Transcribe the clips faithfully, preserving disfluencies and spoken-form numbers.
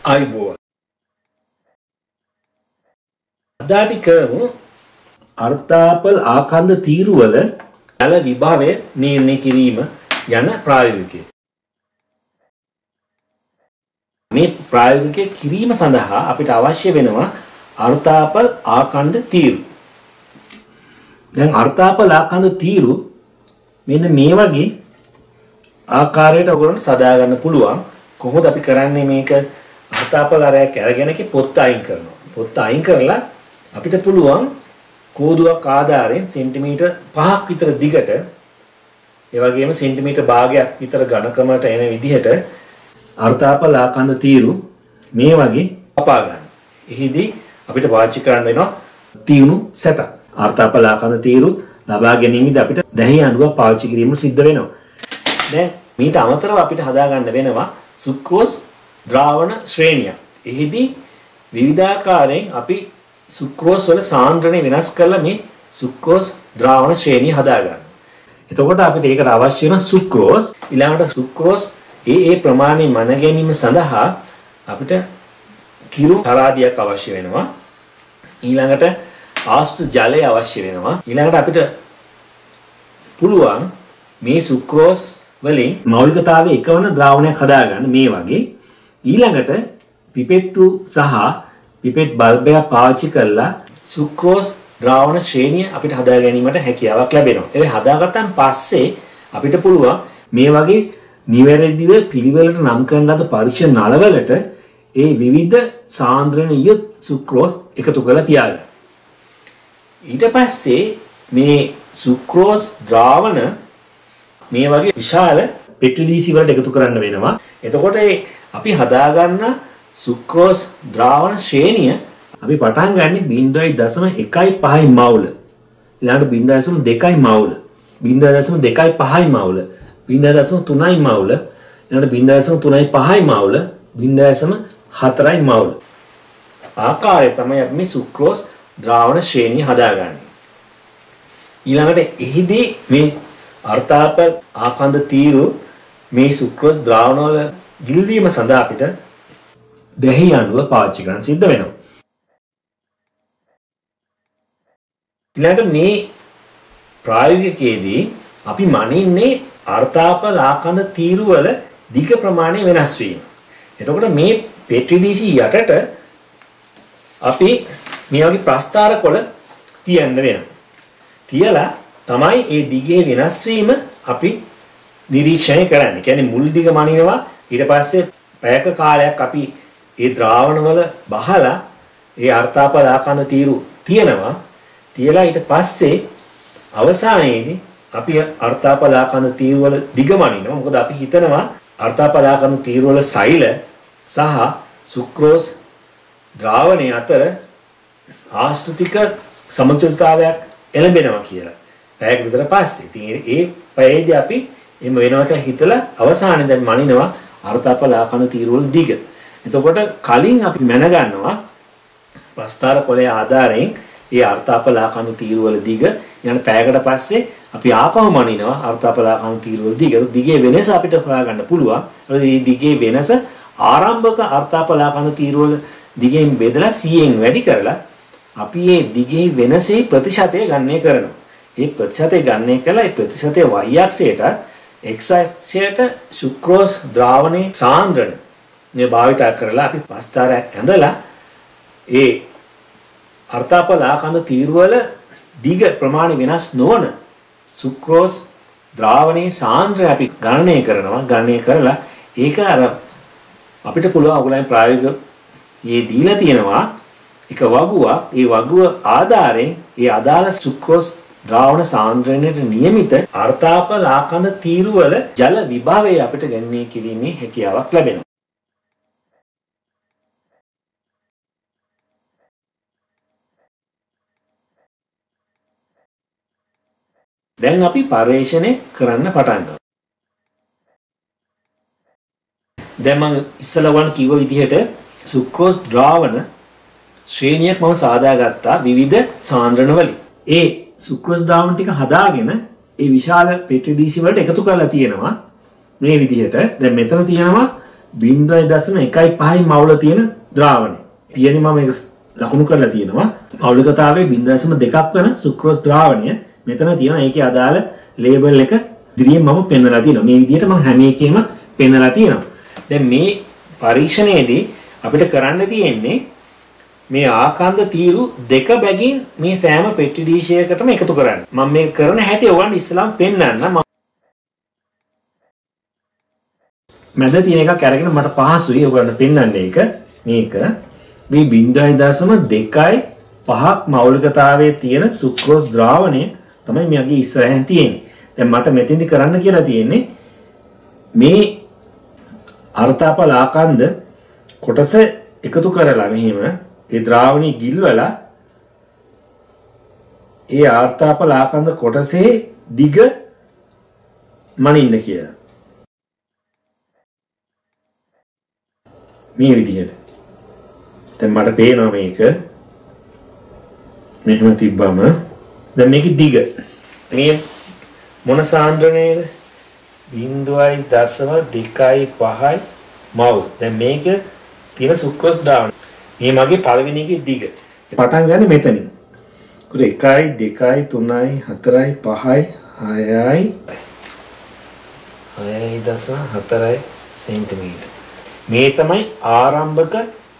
ආයුබෝවන්. අද අපි කරමු අර්ථාපල ආකන්ද තීරුවල ජල විභවය නිර්ණය කිරීම යන ප්‍රායෝගිකය. මේ ප්‍රායෝගිකය කිරීම සඳහා අපිට අවශ්‍ය වෙනවා අර්ථාපල ආකන්ද තීරු. දැන් අර්ථාපල ආකන්ද තීරු මෙන්න මේ වගේ ආකාරයට ඔයගොල්ලන්ට සදා ගන්න පුළුවන්. කොහොමද අපි කරන්නේ මේක? අර්ථාපල අරයක් අරගෙන කි පොත් අයින් කරනවා. පොත් අයින් කරලා අපිට පුළුවන් කෝදුවක් ආධාරයෙන් සෙන්ටිමීටර් පහක් විතර දිගට ඒ වගේම සෙන්ටිමීටර් භාගයක් විතර ඝනකමට එන විදිහට අර්ථාපල ආකන්ද තීරු මේ වගේ අපා ගන්න. එහිදී අපිට පාවිච්චි කරන්න වෙනවා තියුණු සැතක්. අර්ථාපල ආකන්ද තීරු ලබා ගැනීමේදී අපිට දැහි අණුවක් පාවිච්චි කිරීම සිද්ධ වෙනවා. දැන් මීට අමතරව අපිට හදා ගන්න වෙනවා සුක්‍රෝස් ද්‍රාවණ ශ්‍රේණියක්. එහිදී විවිධාකාරයෙන් අපි සුක්‍රෝස් වල සාන්ද්‍රණය වෙනස් කරලා මේ සුක්‍රෝස් ද්‍රාවණ ශ්‍රේණිය හදා ගන්නවා. එතකොට අපිට ඒකට අවශ්‍ය වෙන සුක්‍රෝස් ඊළඟට සුක්‍රෝස් ඒ ඒ ප්‍රමාණය මන ගැනීම සඳහා අපිට කිරු තරාදියක් අවශ්‍ය වෙනවා. ඊළඟට ආස්තු ජලය අවශ්‍ය වෙනවා. ඊළඟට අපිට පුළුවන් මේ සුක්‍රෝස් වලින් මෞලිකතාවයේ එකවන ද්‍රාවණයක් හදාගන්න මේ වගේ. ඊළඟට පිපෙට්ටු සහ පිපෙට් බල්බයක් පාවිච්චි කරලා සුක්‍රෝස් ද්‍රාවණ ශ්‍රේණිය අපිට හදා ගැනීමට හැකියාවක් ලැබෙනවා. ඒක හදාගත්තන් පස්සේ අපිට පුළුවන් මේ වගේ නිවැරදිව පිළිවෙලට නම් කරන ලද පරීක්ෂණ නළවලට ඒ විවිධ සාන්ද්‍රණීය සුක්‍රෝස් එකතු කරලා තියාගන්න. ඊට පස්සේ මේ සුක්‍රෝස් ද්‍රාවණ මේ වගේ විශාල පෙට්ටිදීසි වලට එකතු කරන්න වෙනවා. එතකොට අපි හදාගන්න සුක්‍රෝස් ද්‍රාවණ ශ්‍රේණිය අපි පටන් ගන්නේ බිංදුවයි දශම එකයි පහයි මවුල. ඊළඟට බිංදුවයි දශම දෙකයි මවුල. බිංදුවයි දශම දෙකයි පහයි මවුල. බිංදුවයි දශම තුනයි මවුල. ඊළඟට බිංදුවයි දශම තුනයි පහයි මවුල. බිංදුවයි දශම හතරයි මවුල. ආකාරය තමයි අපි මේ සුක්‍රෝස් ද්‍රාවණ ශ්‍රේණිය හදාගන්නේ. ඊළඟට එහිදී මේ අර්ථාපල ආකන්ද තීරු මේ සුක්‍රෝස් ද්‍රාවණ වල ගිල්වීම සඳහා අපිට දැහි අණුව පාවිච්චි කරන්න සිද්ධ වෙනවා. ඊළඟට මේ ප්‍රායෝගිකයේදී අපි මනින්නේ අර්ථාපල ආකන්ද තීරු වල දිග ප්‍රමාණය වෙනස් වීම. එතකොට මේ පෙට්ටිදීසි යටට අපි මේ වගේ ප්‍රස්ථාර කොළ තියන්න වෙනවා. තියලා තමයි ඒ දිගේ වෙනස් වීම අපි නිරීක්ෂණය කරන්නේ. කියන්නේ මුල් දිග මනිනවා ඊට පස්සේ පැයක කාලයක් අපි ඒ ද්‍රාවණ වල බහලා ඒ අර්ථාපල ආකන්ද තීරු තියනවා. තියලා ඊට පස්සේ අවසානයේදී අපි අර්ථාපල ආකන්ද තීරු වල දිග මනිනවා. මොකද අපි හිතනවා අර්ථාපල ආකන්ද තීරු වල සෛල සහ සුක්‍රෝස් ද්‍රාවණය අතර ආස්තුතික සමතුලිතතාවයක් එළඹෙනවා කියලා. පැයක් විතර පස්සේ. ඉතින් ඒ පැයේදී අපි එහෙම වෙනවා කියලා හිතලා අවසානයේ දැන් මනිනවා අර්ථාපල ආකන්ද තීරු වල දිග. එතකොට කලින් අපි මැන ගන්නවා ප්‍රස්ථාර කොළේ ආධාරයෙන් ඒ අර්ථාපල ආකන්ද තීරු වල දිග. ඊළඟ පැයකට පස්සේ අපි ආපහු මනිනවා අර්ථාපල ආකන්ද තීරු වල දිග. දිගේ වෙනස අපිට හොයාගන්න පුළුවන්. ඒ දිගේ වෙනස ආරම්භක අර්ථාපල ආකන්ද තීරු වල දිගෙන් බෙදලා සීයෙන් වැඩි කරලා අපි මේ දිගේ වෙනසේ ප්‍රතිශතය ගණනය කරනවා. ඒ ප්‍රතිශතය ගණනය කළා ඒ ප්‍රතිශතය y අක්ෂයට x අක්ෂයට සුක්‍රෝස් ද්‍රාවණයේ සාන්ද්‍රණ මේ භාවිත කරලා අපි ප්‍රස්ථාරයක් ඇඳලා ඒ අර්ථාපල ආකන්ද තීරු වල දිග ප්‍රමාණය වෙනස් නොවන සුක්‍රෝස් ද්‍රාවණයේ සාන්ද්‍රණය අපි ගණනය කරනවා. ගණනය කරලා ඒක අර අපිට පුළුවන් ඔයගොල්ලන් ප්‍රායෝගික මේ දීලා තියෙනවා එක වගුවක්. ඒ වගුව ආධාරයෙන් ඒ අදාළ සුක්‍රෝස් ද්‍රාවණ සාන්ද්‍රණයට නියමිත අර්ථාපල ආකන්ද තීරු වල ජල විභවය අපිට ගණනය කිරීමේ හැකියාවක් ලැබෙනවා. දැන් අපි පරීක්ෂණය කරන්න පටන් ගමු. දැන් මම ඉස්සලා වන් කිව්ව විදිහට සුක්‍රෝස් ද්‍රාවණ ශ්‍රේණියක් මම සාදාගත්තා විවිධ සාන්ද්‍රණ වලින්. ඒ සුක්‍රෝස් ද්‍රාවණ ටික හදාගෙන ඒ විශාල පෙට්ටිදීසි වලට එකතු කරලා තියෙනවා මේ විදිහට. දැන් මෙතන තියෙනවා බිංදුවයි දශම එකයි පහයි මවුල තියෙන ද්‍රාවණය. පියනි මම මේක ලකුණු කරලා තියෙනවා. මෞලිකතාවයේ බිංදුවයි දශම දෙකක් වෙන සුක්‍රෝස් ද්‍රාවණය මෙතන තියෙනවා. ඒකේ අදාළ ලේබල් එක ඉදිරියෙන් මම පෙන්නලා තියෙනවා. මේ විදිහට මම හැම එකෙම පෙන්නලා තියෙනවා. දැන් මේ පරීක්ෂණයේදී අපිට කරන්න තියෙන්නේ මේ ආකන්ද තීරු දෙක බැගින් මේ සෑම පෙට්ටි ඩීෂයකටම එකතු කරන්න. මම මේක කරන හැටි ඔයගොල්ලන් ඉස්සලාම පෙන්නන්න. මම මැද තියෙන එකක් අරගෙන මට පහසුයි ඔයගොල්ලන් පෙන්නන්න ඒක. මේක මේ බිංදුවයි දශම දෙකයි පහක් මෞලිකතාවයේ තියෙන සුක්‍රෝස් ද්‍රාවණය තමයි මගේ ඉස්සරහින් තියෙන්නේ. දැන් මට මෙතෙන්දි කරන්න කියලා තියෙන්නේ මේ අර්ථාපල ආකන්ද කොටස එකතු කරලා මෙහිම ඒ ද්‍රාවණී ගිල්වලා ඒ ආර්ථාපල ආකන්ද කොටසේ දිග මනින්න කියලා. මේ විදිහට. දැන් මට පේනවා මේක. මෙහෙම තිබ්බම දැන් මේකේ දිග. මේ මොන සාන්ද්‍රණයේද? බිංදුවයි දශම දෙකයි පහයි මව්. දැන් මේක තියෙන සුක්‍රෝස් ද්‍රාවණය. මේ මගේ පළවෙනි එකේ දිග. පටන් ගන්න මෙතනින්. උර එකයි දෙකයි තුනයි හතරයි පහයි හයයි හයයි දශම හතරයි සෙන්ටිමීටර්. මේ තමයි ආරම්භක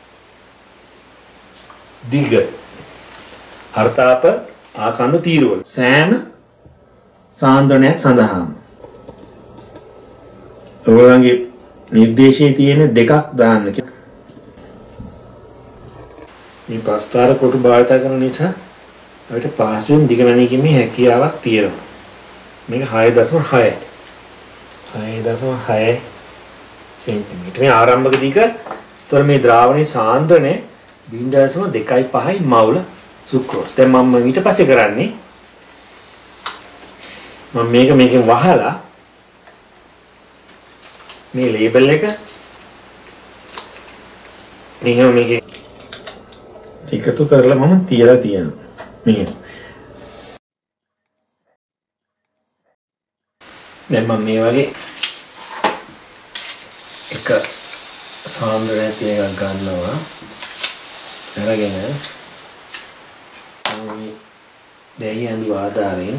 දිග. අර්ථාප ආකන්ද තීරුවල සෑම සාන්ද්‍රණයක් සඳහාම ඔයගොල්ලන්ගේ නිර්දේශයේ තියෙන දෙකක් දාන්න. මේ ප්‍රස්ථාර කොටු භාවිත කරන නිසා අපිට පහසුවෙන් දිග මැනීමේ හැකියාවක් තියෙනවා. මේක හය දශම හයයි. හය දශම හයයි සෙන්ටිමීටර්. මේ ආරම්භක දිග. ତොර මේ ද්‍රාවණයේ සාන්ද්‍රණය බිංදුවයි දශම දෙකයි පහයි මවුල සුක්‍රෝස්. දැන් මම ඊට පස්සේ කරන්නේ මම මේක මේකෙන් වහලා මේ ලේබල් එක මෙහෙම මේකේ එකතු කරලා මම තියලා තියෙනවා. මෙහෙම. දැන් මම මේ වගේ එක සාන්ද්‍රණයක් එකක් ගන්නවා. අරගෙන මේ දෙහි අඳු ආධාරයෙන්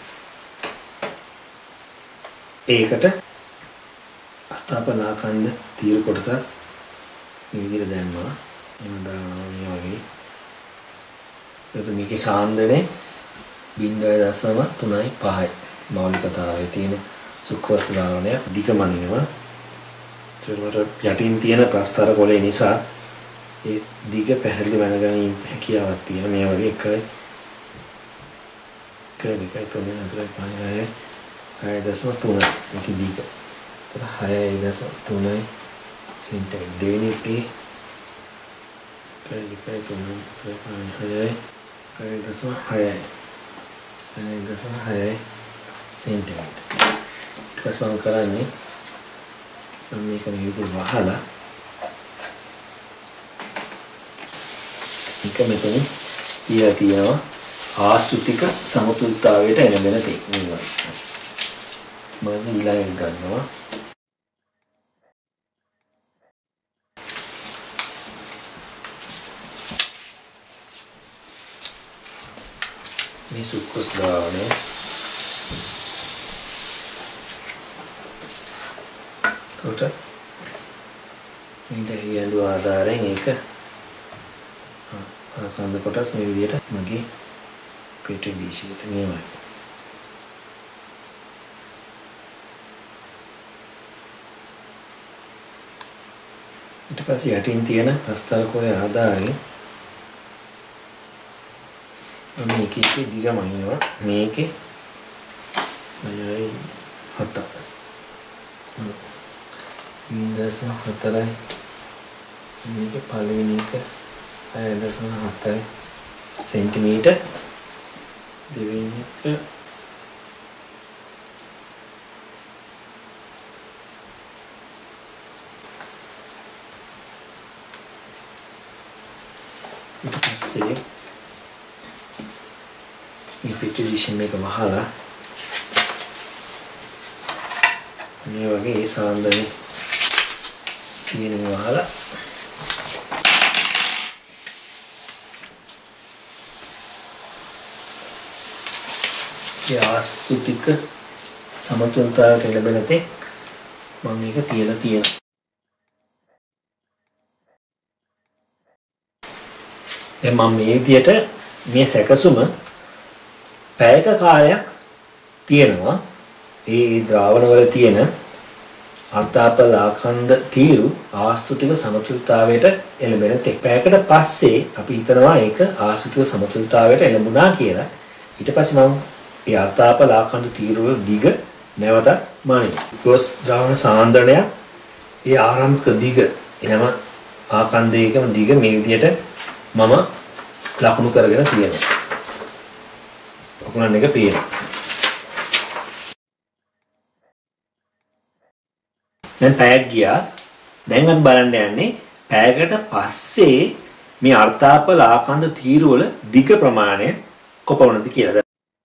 ඒකට අර්ථාපල ආකන්ද තීරු කොටසක් මේ විදිහට දැම්මා. එහෙම දානවා මේ වගේ. එතකොට මේකේ සාන්ද්‍රණය බිංදුවයි දශම තුනයි පහයි මෞලිකතාවයේ තියෙන සුක්‍රෝස් ද්‍රාවණය දිග මනිනවා. ඒකට යටින් තියෙන ප්‍රස්ථාර කොලේ නිසා ඒ දිග පැහැදිලි වෙනගනින් හැකියාවක් තියෙන මේ වගේ එකයි එකයි දෙකයි තුනයි හතරයි පහයි හයයි හය දශම තුනයි මේක දිග. ඒත් හයයි දශම තුනයි සෙන්ටිමීටර්. දෙවෙනි එකේ එකයි දෙකයි තුනයි හතරයි පහයි හයයි හය දශම හයයි හය දශම හයයි සෙන්ටිමීටර්. ඊට පස්සේ මම කරන්නේ මම මේක මේ විදිහට වහලා එක මෙතන ඊළඟ තියෙනවා ආශ්‍රිතික සමතුලිතතාවයට එළඹෙන තේ මේවා. මම ඊළඟ ගන්නවා මේ සුක්‍රෝස් ද්‍රාවණය. එතකොට මේක හියලු ආධාරයෙන් ඒක ආකන්ද කොටස් මේ විදිහට මගේ පෙට්ටි ඩීෂයට මෙහෙමයි. ඊට පස්සේ යටින් තියෙන ප්‍රස්ථාර කොටේ ආධාරයෙන් මම මේකේ දිග මනිනවා. මේකේ අයයි හත බිංදුවයි හතරයි මේකේ පළවෙනි එක හය දශම හතයි සෙන්ටිමීටර්. දෙවෙනි එක ඊට පස්සේ මේ පිටිසිෂන් එක වහලා මේ වගේ ඒ සාන්ද්‍රණය තියෙන වහලා ආස්තුතික සමතුලිතතාවයට ලැබෙන තේ මම මේක තියලා තියෙනවා. දැන් මම මේ විදියට මේ සැකසුම පැයක කාලයක් තියෙනවා. ඒ ද්‍රාවණ වල තියෙන අර්ථාපල ආඛන්ද තීරු ආස්තුතික සමතුලිතතාවයට එළඹෙන තේ. පැයකට පස්සේ අපි හිතනවා ඒක ආස්තුතික සමතුලිතතාවයට එළඹුණා කියලා. ඊට පස්සේ මම ඒ අර්ථාපල ආඛන්ද තීරු වල දිග නැවත මානිනවා. ක්‍රොස් ද්‍රාවණ සාන්ද්‍රණය ඒ ආරම්භක දිග එනම ආඛන්දයකම දිග මේ විදියට මම ලකුණු කරගෙන තියෙනවා. ඔකුණන් එක පේනවා. දැන් පැයක් ගියා. දැන් අපි බලන්න යන්නේ පැයකට පස්සේ මේ අර්ථාපල ආඛන්ද තීරු වල දිග ප්‍රමාණය කොපමණද කියලා.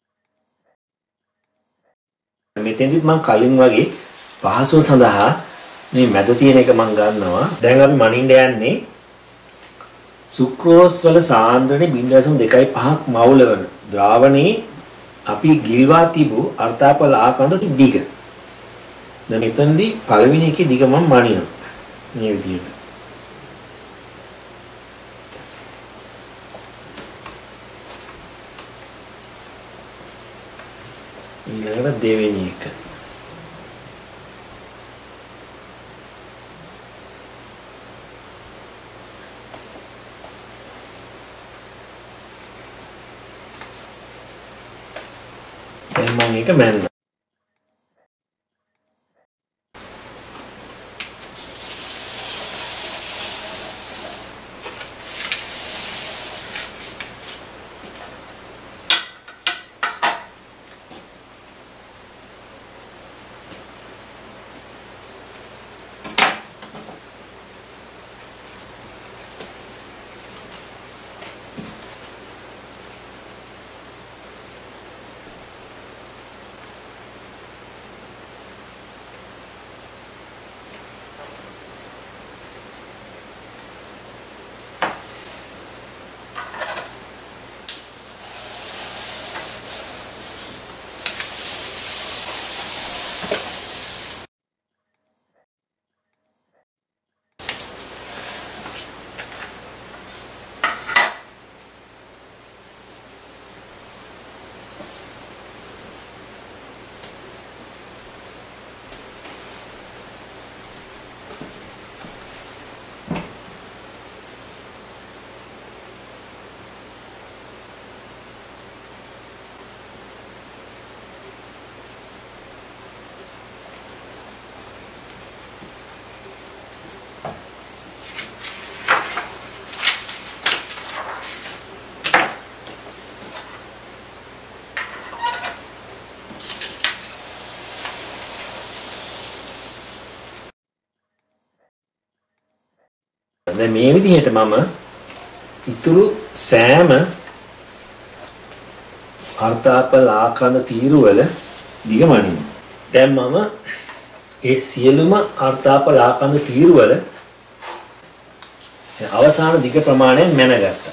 මෙතෙන්දිත් මම කලින් වගේ පහසුව සඳහා මේ මැද තියෙන එක මම ගන්නවා. දැන් අපි මනින්න යන්නේ සුක්‍රෝස් වල සාන්ද්‍රණය zero point two five මවුල වන ද්‍රාවණේ අපි ගිල්වා තිබු අර්ථාපල ආඛන්ද දිග. දැන් මෙතනදී පළවෙනි එකේ දිග මම මනිනවා. මේ විදිහට. ඊළඟට දෙවෙනි එක. දැන් මම ඒක මැන්නා. දැන් මේ විදිහට මම ඉතුරු සෑම අර්ථාපල ආඛන්ද තීරු වල දිග මනිනවා. දැන් මම ඒ සියලුම අර්ථාපල ආඛන්ද තීරු වල අවසාන දිග ප්‍රමාණය මැනගත්තා.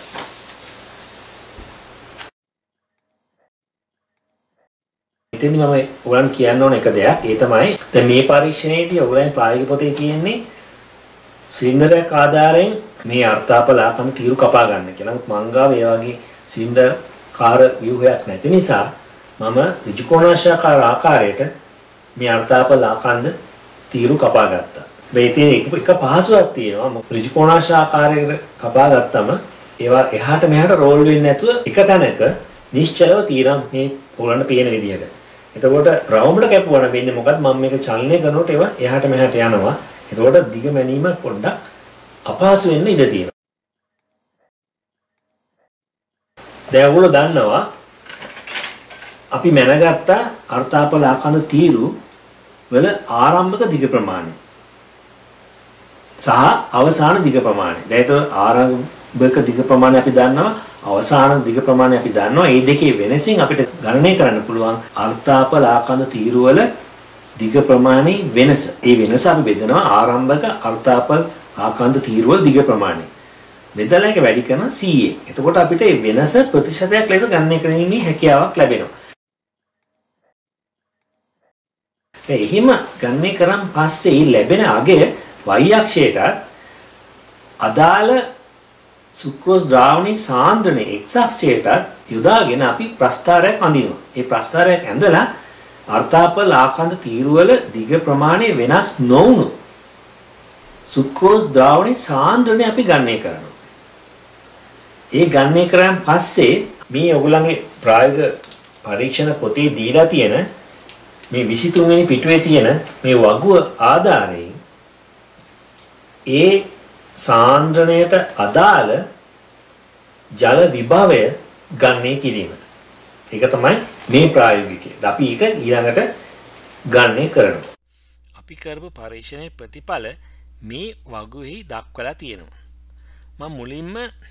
ඉතින් මම ඔයගලන් කියන්න ඕන එක දෙයක්. ඒ තමයි දැන් මේ පරීක්ෂණයේදී ඔයගලන් ප්‍රායෝගික පොතේ කියන්නේ සිලින්ඩරයක් ආධාරයෙන් මේ අර්ථාපල ආඛන්ද තීරු කපා ගන්න කියලා. නමුත් මං ගාව ඒ වගේ සිලින්ඩර් කාර ව්‍යුහයක් නැති නිසා මම ඍජුකෝණාශාකාර ආකාරයට මේ අර්ථාපල ආඛන්ද තීරු කපා ගත්තා. මේ තියෙන එක එක පහසුවක් තියෙනවා. ඍජුකෝණාශාකාරයකට කපා ගත්තම ඒවා එහාට මෙහාට රෝල් වෙන්නේ නැතුව එක තැනක නිශ්චලව තියෙනවා මේ ඔයගලන්ට පේන විදිහට. එතකොට රවුමඩ කැපුවා නම් වෙන්නේ මොකද්ද? මම මේක චලනය කරනකොට ඒවා එහාට මෙහාට යනවා. එතකොට දිග මැනීම පොඩ්ඩක් අපහසු වෙන්න ඉඩ තියෙනවා. දැන් ඔයගොල්ලෝ දන්නවා අපි මැනගත්ත අර්ථාපල ආඛන්ද තීරු වල ආරම්භක දිග ප්‍රමාණය සහ අවසාන දිග ප්‍රමාණය. දැන් ඒක ආරම්භක දිග ප්‍රමාණය අපි දන්නවා, අවසාන දිග ප්‍රමාණය අපි දන්නවා. මේ දෙකේ වෙනසින් අපිට ගණනය කරන්න පුළුවන් අර්ථාපල ආඛන්ද තීරු වල දිග ප්‍රමාණයේ වෙනස. ඒ වෙනස අපි බෙදනවා ආරම්භක අර්ථාපල ආකාන්ත තීරුවල දිග ප්‍රමාණය. බෙදලා එක වැඩි කරන C A. එතකොට අපිට මේ වෙනස ප්‍රතිශතයක් ලෙස ගණනය කිරීමේ හැකියාවක් ලැබෙනවා. එහෙම ගණනය කරන් පස්සේ ලැබෙන අගය y අක්ෂයට අදාළ සුක්‍රෝස් ද්‍රාවණයේ සාන්ද්‍රණය x අක්ෂයට යොදාගෙන අපි ප්‍රස්ථාරයක් අඳිනවා. ඒ ප්‍රස්ථාරයක් ඇඳලා අර්ථාපල ආකාන්ත තීරුවල දිග ප්‍රමාණය වෙනස් නොවුණු සුක්‍රෝස් ද්‍රාවණයේ සාන්ද්‍රණය අපි ගණනය කරනවා. ඒ ගණනය කරන් පස්සේ මේ ඔයගොල්ලන්ගේ ප්‍රායෝගික පරීක්ෂණ පොතේ දීලා තියෙන මේ විසිතුන් වෙනි පිටුවේ තියෙන මේ වගුව ආධාරයෙන් ඒ සාන්ද්‍රණයට අදාළ ජල විභවය ගණනය කිරීම. ඒක තමයි මේ ප්‍රායෝගිකය. අපි ඒක ඊළඟට ගණනය කරනවා. අපි කරපු පරීක්ෂණයේ ප්‍රතිඵල මේ වගුවෙහි දක්වලා තියෙනවා. මම මුලින්ම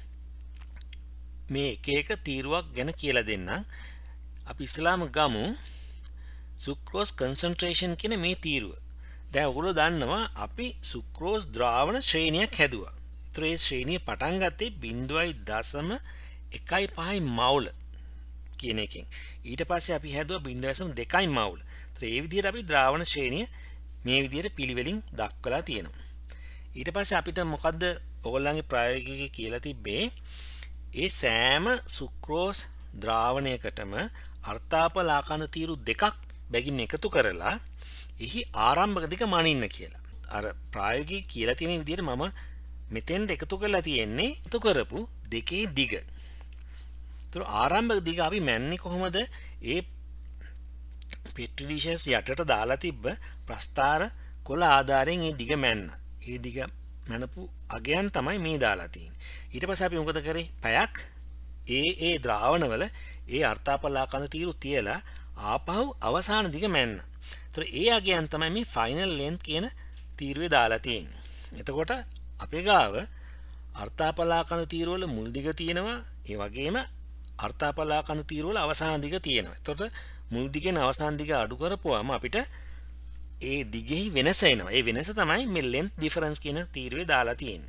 මේ එක එක තීරුවක් ගැන කියලා දෙන්නම්. අපි ඉස්ලාම ගමු සුක්‍රෝස් කන්සන්ට්‍රේෂන් කියන මේ තීරුව. දැන් ඔයගොල්ලෝ දන්නවා අපි සුක්‍රෝස් ද්‍රාවණ ශ්‍රේණියක් හැදුවා. ඒතර ඒ ශ්‍රේණිය පටන් ගත්තේ zero point one five මවුල කියන එකෙන්. ඊට පස්සේ අපි හැදුවා zero point two මවුල. ඒතර ඒ විදිහට අපි ද්‍රාවණ ශ්‍රේණිය මේ විදිහට පිළිවෙලින් දක්වලා තියෙනවා. ඊට පස්සේ අපිට මොකද්ද ඔයගොල්ලන්ගේ ප්‍රායෝගිකයේ කියලා තිබ්බේ ඒ සෑම සුක්‍රෝස් ද්‍රාවණයකටම අර්ථාපල ආකාන්ත තීරු දෙකක් බැගින් එකතු කරලා එහි ආරම්භක දිග මනින්න කියලා. අර ප්‍රායෝගික කියලා තියෙන විදිහට මම මෙතෙන්ට එකතු කරලා තියෙන්නේ එකතු කරපු දෙකේ දිග. ඒතර ආරම්භක දිග අපි මැන්නේ කොහොමද? ඒ පෙට්‍රි ඩිෂස් යටට දාලා තිබ්බ ප්‍රස්ථාර කොළ ආධාරයෙන් ඒ දිග මැන්න. ඒ දිග මැනපු අගයන් තමයි මේ දාලා තියෙන්නේ. ඊට පස්සේ අපි මොකද කරේ? පැයක් ඒ ඒ ද්‍රාවණවල ඒ අර්ථාපල ආකාන්ත තීරු තියලා ආපහු අවසාන දිග මැන්න. ඒතර ඒ අගයන් තමයි මේ ෆයිනල් ලෙන්ත් කියන තීරුවේ දාලා තියෙන්නේ. එතකොට අපේ ගාව අර්ථාපල ආකාන්ත තීරු වල මුල් දිග තියෙනවා. ඒ වගේම අර්ථාපල ආකාන්ත තීරු වල අවසාන දිග තියෙනවා. එතකොට මුල් දිගෙන් අවසාන දිග අඩු කරපුවාම අපිට ඒ දිගෙහි වෙනස එනවා. ඒ වෙනස තමයි මේ length difference කියන තීරුවේ දාලා තියෙන්නේ.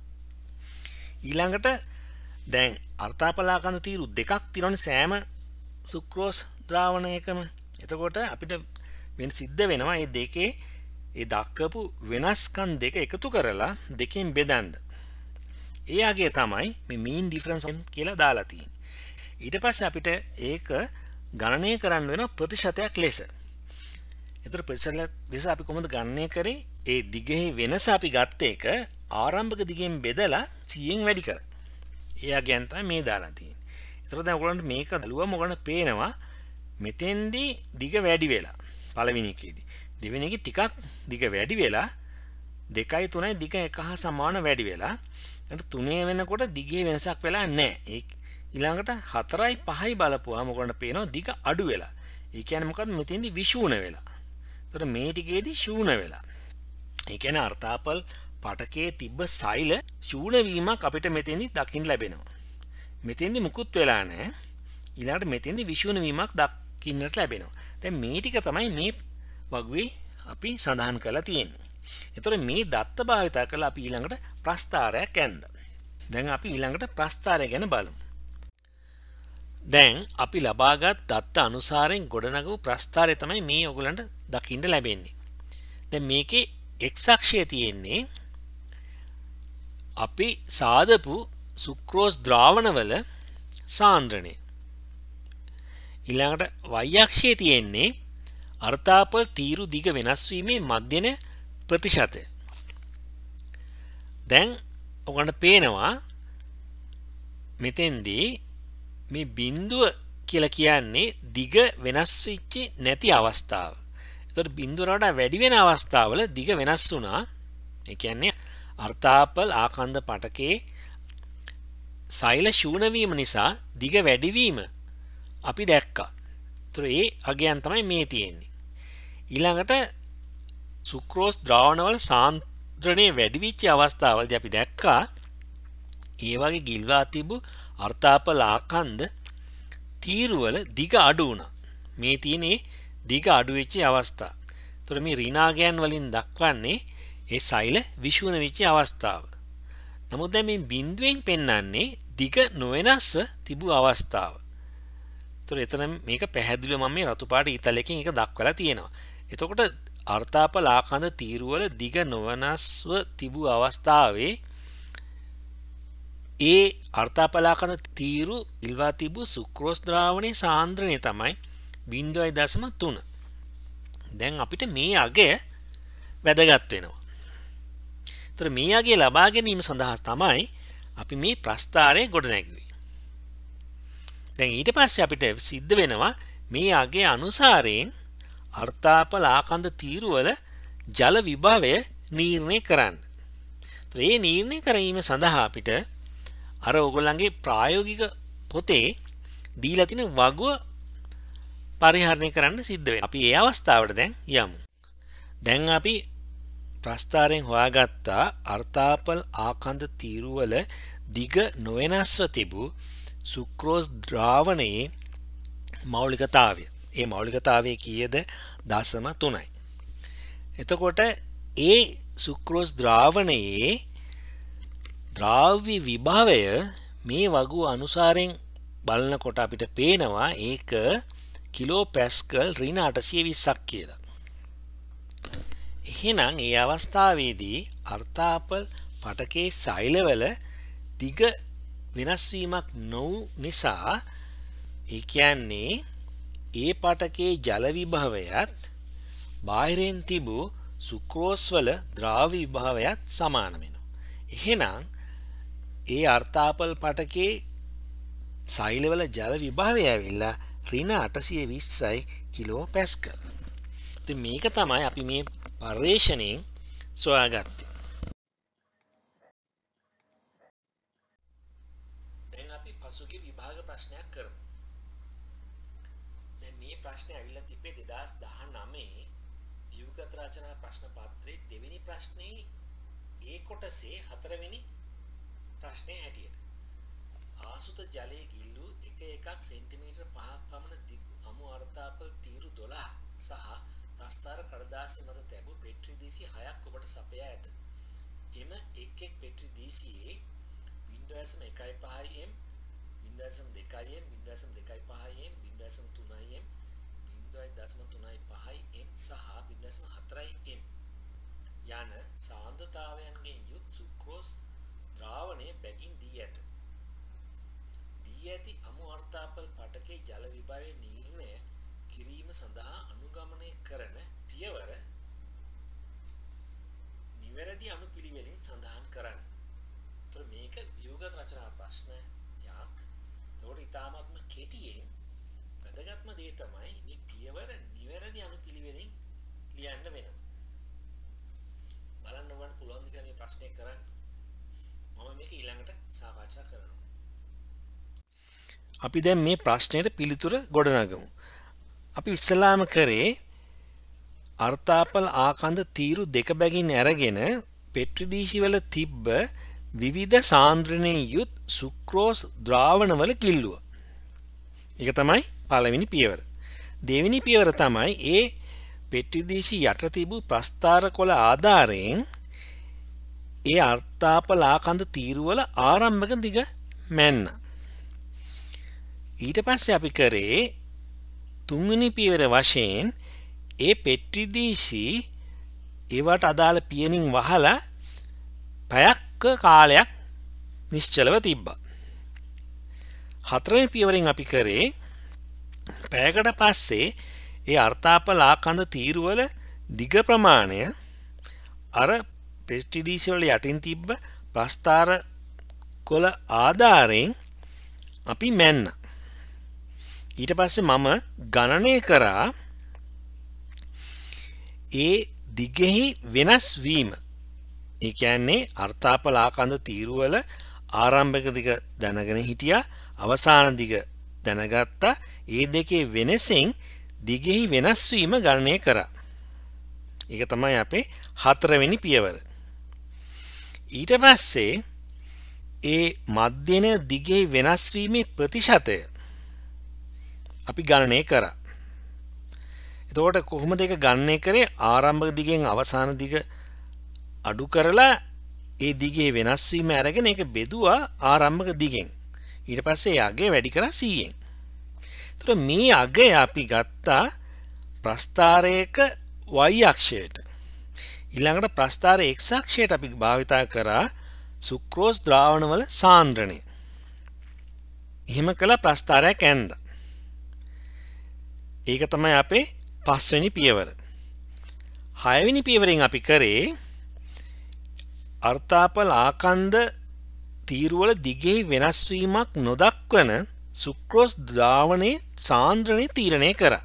ඊළඟට දැන් අර්ථාපල ආකාන්ත තීරු දෙකක් තියෙනවනේ සෑම සුක්‍රෝස් ද්‍රාවණයකම. එතකොට අපිට වෙන සිද්ධ වෙනවා මේ දෙකේ ඒ දක්වපු වෙනස්කම් දෙක එකතු කරලා දෙකෙන් බෙදන්න. ඒ අගය තමයි මේ mean difference කියලා දාලා තියෙන්නේ. ඊට පස්සේ අපිට ඒක ගණනය කරන්න වෙන ප්‍රතිශතයක් ලෙස. ඒතර ප්‍රතිශතයක් ලෙස අපි කොහොමද ගණනය කරේ? ඒ දිගෙහි වෙනස අපි ගත්ත එක ආරම්භක දිගෙන් බෙදලා සියයෙන් වැඩි කර. ඒ අගයන් තමයි මේ දාලා තියෙන්නේ. ඒතර දැන් ඔයගොල්ලන්ට මේක බලුවම ඔයගොල්ලන්ට පේනවා මෙතෙන්දී දිග වැඩි වෙලා පළවෙනි එකේදී. දෙවෙනි එකේ ටිකක් දිග වැඩි වෙලා දෙකයි තුනයි දිග එක හා සමාන වැඩි වෙලා. එතකොට තුනේ වෙනකොට දිගේ වෙනසක් වෙලා නැහැ. ඒ ඊළඟට හතරයි පහයි බලපුවාම ඔයගොල්ලන්ට පේනවා දිග අඩු වෙලා. ඒ කියන්නේ මොකද්ද? මෙතෙන්දී විෂූණ වෙලා. එතකොට මේ ටිකේදී ශූණ වෙලා. ඒ කියන්නේ අර්ථාපල් පටකයේ තිබ්බ සෛල ශූණ වීමක් අපිට මෙතෙන්දී දකින්න ලැබෙනවා. මෙතෙන්දී මුකුත් වෙලා නැහැ. ඊළඟට මෙතෙන්දී විෂූණ වීමක් දකින්නට ලැබෙනවා. දැන් මේ ටික තමයි මේ වගුවේ අපි සඳහන් කරලා තියෙන්නේ. එතකොට මේ දත්ත භාවිත කරලා අපි ඊළඟට ප්‍රස්ථාරයක් ඇඳලා. දැන් අපි ඊළඟට ප්‍රස්ථාරය ගැන බලමු. දැන් අපි ලබාගත් දත්ත අනුසාරයෙන් ගොඩනගපු ප්‍රස්ථාරය තමයි මේ ඔයගලන්ට දකින්න ලැබෙන්නේ. දැන් මේකේ x අක්ෂය තියෙන්නේ අපි සාදපු සුක්‍රෝස් ද්‍රාවණවල සාන්ද්‍රණය. ඊළඟට y අක්ෂයේ තියෙන්නේ අර්ථාපල තීරු දිග වෙනස් වීමේ මධ්‍යන ප්‍රතිශතය. දැන් ඔයගොල්ලන්ට පේනවා මෙතෙන්දී මේ බිඳුව කියලා කියන්නේ දිග වෙනස් වෙච්ච නැති අවස්ථාව. ඒතකොට බිඳුවට වඩා වැඩි වෙන අවස්ථාවල දිග වෙනස් වුණා. ඒ කියන්නේ අර්ථාපල ආකන්ද පටකේ සෛල ශූන්‍ය වීම නිසා දිග වැඩි වීම අපි දැක්කා. ඒතර ඒ අගයන් තමයි මේ තියෙන්නේ. ඊළඟට සුක්‍රෝස් ද්‍රාවණවල සාන්ද්‍රණය වැඩි වෙච්ච අවස්ථාවලදී අපි දැක්කා ඒ වගේ ගිල්වා තිබු අර්ථාපල ආකන්ද තීරුවල දිග අඩු වුණා. මේ තියෙන්නේ දිග අඩු වෙච්ච අවස්ථා. ඒතර මේ ඍණාගයන් වලින් දක්වන්නේ ඒ සෛල විෂුවන වෙච්ච අවස්ථාව. නමුත් දැන් මේ බිඳුවෙන් පෙන්වන්නේ දිග නොවෙනස්ව තිබූ අවස්ථාව. ඒතර එතන මේක පැහැදිලිව මම මේ රතු පාට ඉතලකින් එක දක්වලා තියෙනවා. එතකොට අර්ථාපල ආකන්ද තීරුවල දිග නොවෙනස්ව තිබූ අවස්ථාවේ ඒ අර්ථාපල ආකන්ද තීරු ඉල්වා තිබූ සුක්‍රෝස් ද්‍රාවණයේ සාන්ද්‍රණය තමයි බිංදුවයි දශම තුන. දැන් අපිට මේ අගය වැදගත් වෙනවා. ඒතර මේ අගය ලබා ගැනීම සඳහා තමයි අපි මේ ප්‍රස්ථාරය ගොඩනැගුවේ. දැන් ඊට පස්සේ අපිට සිද්ධ වෙනවා මේ අගය අනුසාරයෙන් අර්ථාපල ආකන්ද තීරුවල ජල විභවය නිර්ණය කරන්න. ඒතර මේ නිර්ණය කිරීම සඳහා අපිට අර ඔයගොල්ලන්ගේ ප්‍රායෝගික පොතේ දීලා තියෙන වගුව පරිහරණය කරන්න සිද්ධ වෙනවා. අපි ඒ අවස්ථාවට දැන් යමු. දැන් අපි ප්‍රස්ථාරයෙන් හොයාගත්ත අර්ථාපල ආකන්ද තීරුවල දිග නොවෙනස්ව තිබූ සුක්‍රෝස් ද්‍රාවණයේ මෞලිකතාවය. ඒ මෞලිකතාවය කීයද? දශම තුනයි. එතකොට ඒ සුක්‍රෝස් ද්‍රාවණයේ ද්‍රාව්‍ය විභවය මේ වගුව අනුසාරයෙන් බලනකොට අපිට පේනවා ඒක කිලෝ පැස්කල් ඍණ අටසිය විස්සක් කියලා. එහෙනම් ඒ අවස්ථාවේදී අර්ථාපල පටකේ සෛලවල දිග වෙනස් වීමක් නොවු නිසා ඒ කියන්නේ ඒ පටකේ ජල විභවයත් බාහිරින් තිබූ සුක්‍රෝස් වල ද්‍රාව්‍ය විභවයත් සමාන වෙනවා. එහෙනම් ඒ අර්ථාපල පටකේ සෛලවල ජල විභවය ඇවිල්ලා ඍණ අටසිය විස්සයි කිලෝ පැස්කල්. ඉතින් මේක තමයි අපි මේ පර්යේෂණයෙන් සොයාගත්තේ. දැන් අපි පසුගිය විභාග ප්‍රශ්නයක් කරමු. දැන් මේ ප්‍රශ්නේ ඇවිල්ලා තිබ්බේ දෙදාස් දහනවයේ ව්‍යුහගත රචනා ප්‍රශ්න පත්‍රයේ දෙවෙනි ප්‍රශ්නේ ඒ කොටසේ හතරවෙනි ප්‍රශ්නේ හැටියට. ආසුත ජලයේ ගිල්ලු එක එකක් සෙන්ටිමීටර් පහක් පමණ දිගු අමු අර්ථාපල තීරු දොළහ සහ ප්‍රස්ථාර කඩදාසි මත තැබූ පෙට්‍රි දීසි හයක් ඔබට සපයා ඇත. එම එක් එක් පෙට්‍රි දීසියේ බිංදුව දශම එකයි පහයි එම්, බිංදුව දශම දෙකයි එම්, බිංදුව දශම දෙකයි පහයි එම්, බිංදුව දශම තුනයි එම්, බිංදුව දශම තුනයි පහයි එම් සහ බිංදුව දශම හතරයි එම් යන සාන්ද්‍රතාවයන්ගෙන් යුත් සුක්‍රෝස් ද්‍රාවණය බැගින් දී ඇත. දී ඇති අමු අර්ථාපල පටකේ ජල විභවයේ නිර්ණය කිරීම සඳහා අනුගමනය කරන පියවර නිවැරදි අනුපිළිවෙලින් සඳහන් කරන්න. ඒතර මේක ව්‍යුහගත රචනා ප්‍රශ්නයක්. ඒකට ඉතාමත්ම කෙටියෙන් වැදගත්ම දේ තමයි මේ පියවර නිවැරදි අනුපිළිවෙලින් ලියන්න වෙනවා. බලන්න ඕන පුළුවන් ද කියලා මේ ප්‍රශ්නේ කරන්න. මම මේක ඊළඟට සාකච්ඡා කරනවා. අපි දැන් මේ ප්‍රශ්නෙට පිළිතුර ගොඩනගමු. අපි ඉස්සලාම කරේ අර්ථාපල ආකන්ද තීරු දෙක බැගින් අරගෙන පෙට්‍රි දීසි වල තිබ්බ විවිධ සාන්ද්‍රණයෙන් යුත් සුක්‍රෝස් ද්‍රාවණවල කිල්ලුව. ඒක තමයි පළවෙනි පියවර. දෙවෙනි පියවර තමයි ඒ පෙට්‍රි දීසි යට තිබූ ප්‍රස්ථාර කොළ ආධාරයෙන් ඒ අර්ථාපල ආකන්ද තීරු වල ආරම්භක දිග මැන්න. ඊට පස්සේ අපි කරේ තුන්වෙනි පියවර වශයෙන් ඒ පෙට්‍රි දීසි ඒවට අදාළ පියනින් වහලා පැයක් කාලයක් නිශ්චලව තිබ්බා. හතරවෙනි පියවරෙන් අපි කරේ පැයකට පස්සේ ඒ අර්ථාපල ආකන්ද තීරු වල දිග ප්‍රමාණය අර පෙට්‍රි දීසි වල යටින් තිබ්බ ප්‍රස්ථාර කොළ ආධාරයෙන් අපි මැන්න. ඊට පස්සේ මම ගණනය කරා ඒ දිගෙහි වෙනස් වීම. ඒ කියන්නේ අර්ථාපල ආකන්ද තීරු වල ආරම්භක දිග දැනගෙන හිටියා, අවසාන දිග දැනගත්තා. ඒ දෙකේ වෙනසෙන් දිගෙහි වෙනස් වීම ගණනය කරා. ඒක තමයි අපේ හතරවෙනි පියවර. ඊට පස්සේ ඒ මධ්‍යන දිගෙහි වෙනස් වීමේ ප්‍රතිශතය අපි ගණනය කරා. එතකොට කොහොමද ඒක ගණනය කරේ? ආරම්භක දිගෙන් අවසාන දිග අඩු කරලා ඒ දිගේ වෙනස් වීම අරගෙන ඒක බෙදුවා ආරම්භක දිගෙන්. ඊට පස්සේ ඒ අගය වැඩි කරා සීයෙන්. එතකොට මේ අගය අපි ගත්තා ප්‍රස්ථාරයක y අක්ෂයට. ඊළඟට ප්‍රස්ථාර x අක්ෂයට අපි භාවිතා කරා සුක්‍රෝස් ද්‍රාවණවල සාන්ද්‍රණය. එහෙම කළා ප්‍රස්ථාරයක් ඇන්දා. ඒක තමයි අපේ පස්වෙනි පියවර. හයවෙනි පියවරෙන් අපි කරේ අර්ථාපල ආකන්ද තීරුවල දිගෙහි වෙනස් වීමක් නොදක්වන සුක්‍රෝස් ද්‍රාවණයේ සාන්ද්‍රණය තීරණය කරා.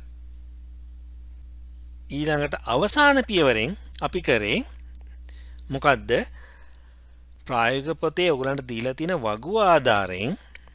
ඊළඟට අවසාන පියවරෙන් අපි කරේ මොකද්ද? ප්‍රායෝගික පොතේ ඔයගලන්ට දීලා තියෙන වගුව ආධාරයෙන්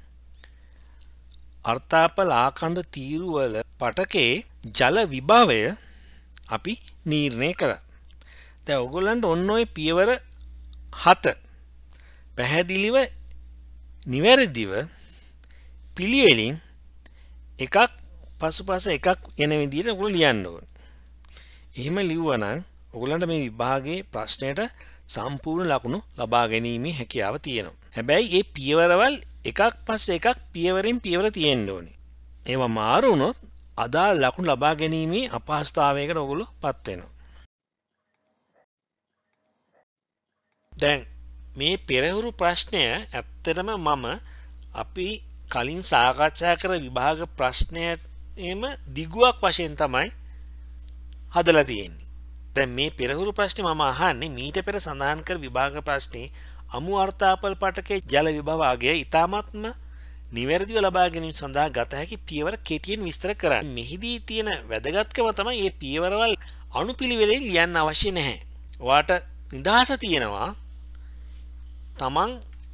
අර්ථාපල ආකන්ද තීරුවල පටකේ ජල විභවය අපි නිර්ණය කළා. දැන් ඔයගලන්ට ඔන්න ඔය පියවර හත පැහැදිලිව නිවැරදිව පිළිවෙලින් එකක් පසුපස එකක් යන විදිහට ඔයගොල්ලෝ ලියන්න ඕනේ. එහෙම ලිව්වනම් ඔයගලන්ට මේ විභාගයේ ප්‍රශ්නයට සම්පූර්ණ ලකුණු ලබා ගැනීමේ හැකියාව තියෙනවා. හැබැයි මේ පියවරවල් එකක් පස්සේ එකක් පියවරෙන් පියවර තියෙන්න ඕනේ. ඒවා මාරු වුණොත් අදාළ ලකුණු ලබා ගැනීමේ අපහසුතාවයකට ඔයගොල්ලෝ පත් වෙනවා. දැන් මේ පෙරහුරු ප්‍රශ්නය ඇත්තටම මම අපි කලින් සාකච්ඡා කර විභාග ප්‍රශ්නයේම දිගුවක් වශයෙන් තමයි හදලා තියෙන්නේ. දැන් මේ පෙරහුරු ප්‍රශ්නේ මම අහන්නේ මීට පෙර සඳහන් කර විභාග ප්‍රශ්නේ අමු අර්ථාපල පටකේ ජල විභව අගය ඊ타මත්ම නිවැරදිව ලබා ගැනීම සඳහා ගත හැකි පියවර කෙටියෙන් විස්තර කරන්න. මෙහිදී තියෙන වැදගත්කම තමයි මේ පියවරවල් අනුපිළිවෙලින් ලියන්න අවශ්‍ය නැහැ. ඔයාට නිදහස තියෙනවා තමන්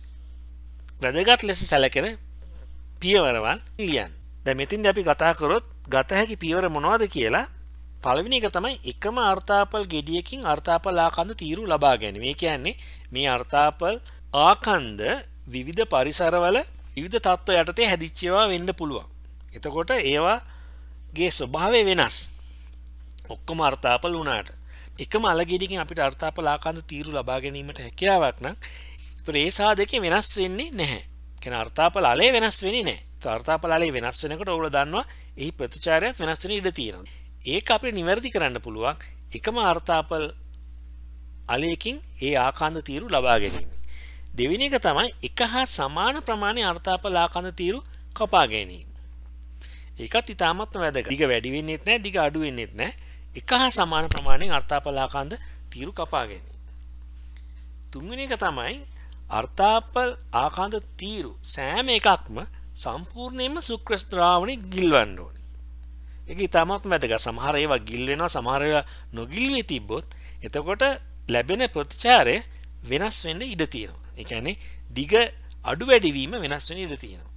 වැදගත් ලෙස සැලකෙන පියවරවල් ලියන්න. දැන් මෙතින්දී අපි කතා කරොත් ගත හැකි පියවර මොනවද කියලා. පළවෙනි එක තමයි එකම අර්ථාපල් ගෙඩියකින් අර්ථාපල් ආකන්ද තීරු ලබා ගැනීම. ඒ කියන්නේ මේ අර්ථාපල් ආකන්ද විවිධ පරිසරවල විවිධ තත්ත්ව යටතේ හැදිච්ච ඒවා වෙන්න පුළුවන්. එතකොට ඒවාගේ ස්වභාවය වෙනස්. ඔක්කොම අර්ථාපල් වුණාට එකම අල ගෙඩියකින් අපිට අර්ථාපල් ආකන්ද තීරු ලබා ගැනීමට හැකියාවක් නම් ඒතර ඒ සාධකේ වෙනස් වෙන්නේ නැහැ. කියන්නේ අර්ථාපල අලේ වෙනස් වෙන්නේ නැහැ. ඒත් අර්ථාපල අලේ වෙනස් වෙනකොට ඔයගොල්ලෝ දන්නවා එහි ප්‍රතිචාරයත් වෙනස් වෙන ඉඩ තියෙනවා. ඒක අපිට නිවැරදි කරන්න පුළුවන් එකම අර්ථාපල් අලයකින් ඒ ආකන්ද තීරු ලබා ගැනීම. දෙවෙනි එක තමයි එක හා සමාන ප්‍රමාණයේ අර්ථාපල ආකන්ද තීරු කපා ගැනීම. ඒකත් ඉතාමත්ම වැදගත්. දිග වැඩි වෙන්නේත් නැහැ, දිග අඩු වෙන්නේත් නැහැ. එක හා සමාන ප්‍රමාණයෙන් අර්ථාපල ආකන්ද තීරු කපා ගැනීම. තුන්වෙනි එක තමයි අර්ථාපල් ආකන්ද තීරු සෑම එකක්ම සම්පූර්ණයෙන්ම සුක්‍රස් ද්‍රාවණේ ගිල්වන්න ඕනේ. ඒක ඉතාමත්ම වැදගත්. සමහර ඒවා ගිල් වෙනවා, සමහර ඒවා නොගිල්වේ තිබ්බොත් එතකොට ලැබෙන ප්‍රතිචාරය වෙනස් වෙන්න ඉඩ තියෙනවා. ඒ කියන්නේ දිග අඩු වැඩි වීම වෙනස් වෙන්න ඉඩ තියෙනවා.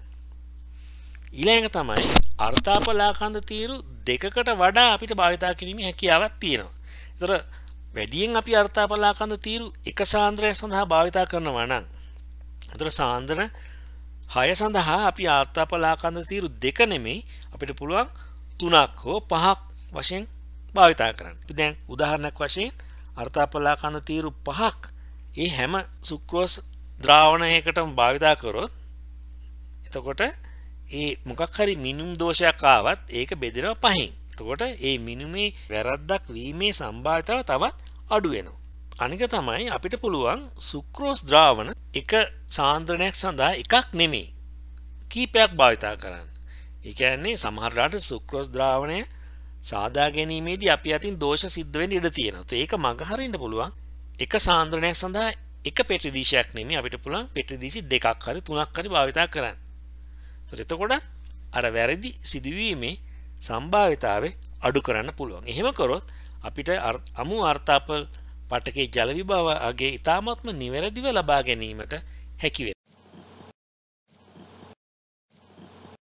ඊළඟ තමයි අර්ථාපල ආකන්ද තීරු දෙකකට වඩා අපිට භාවිතා කිරීමේ හැකියාවක් තියෙනවා. ඒතර වැඩියෙන් අපි අර්ථාපල ආකන්ද තීරු එක සාන්ද්‍රණය සඳහා භාවිතා කරනවා නම් ඒතර සාන්ද්‍රණ හය සඳහා අපි අර්ථාපල ආකන්ද තීරු දෙක නෙමෙයි අපිට පුළුවන් තුනක් හෝ පහක් වශයෙන් භාවිතා කරන්න. දැන් උදාහරණයක් වශයෙන් අර්ථාපල ආකන්ද තීරු පහක් ඒ හැම සුක්‍රෝස් ද්‍රාවණයකටම භාවිතා කරොත් එතකොට ඒ මොකක් හරි මිනුම් දෝෂයක් ආවත් ඒක බෙදෙනවා පහෙන්. එතකොට ඒ මිනුමේ වැරද්දක් වීමේ සම්භාවිතාව තවත් අඩු වෙනවා. අනික තමයි අපිට පුළුවන් සුක්‍රෝස් ද්‍රාවණ එක සාන්ද්‍රණයක් සඳහා එකක් නෙමෙයි කීපයක් භාවිතා කරන්න. ඒ කියන්නේ සමහර රට සුක්‍රෝස් ද්‍රාවණය සාදා ගැනීමේදී අපි අතින් දෝෂ සිද්ධ වෙන්න ඉඩ තියෙනවා. ඒක මඟ හරින්න පුළුවන් එක සාන්ද්‍රණයක් සඳහා එක පෙට්‍රිදීශයක් නෙමෙයි අපිට පුළුවන් පෙට්‍රිදීසි දෙකක් හරි තුනක් හරි භාවිතා කරන්න. ඒත් එතකොට අර වැරදි සිදුවීමේ සම්භාවිතාවය අඩු කරන්න පුළුවන්. එහෙම කරොත් අපිට අමු අර්ථාපල් පටකේ ජල විභව අගේ ඉතාමත්ම නිවැරදිව ලබා ගැනීමට හැකි වෙනවා.